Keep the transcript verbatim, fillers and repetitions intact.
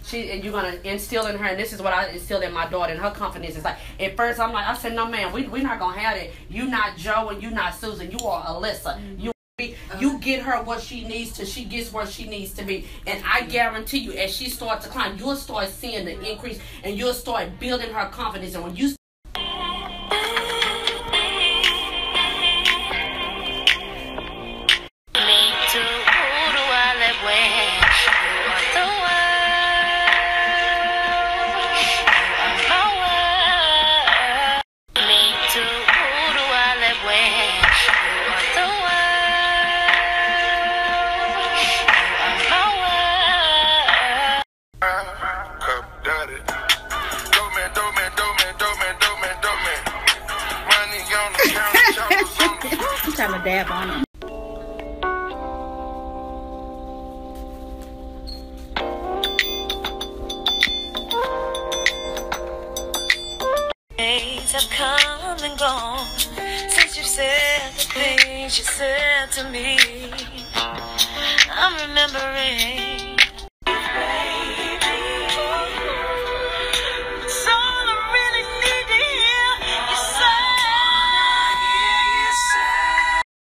she and you're gonna instill in her, and this is what I instilled in my daughter, and her confidence is like, at first I'm like, I said, no man, we we're not gonna have that. You not Joe and you not Susan, you are Alyssa. Mm-hmm. You you get her what she needs to, she gets where she needs to be. And I guarantee you, as she starts to climb, you'll start seeing the increase, and you'll start building her confidence. And when you trying to dab on him. Days have come and gone since you said the things you said to me. I'm remembering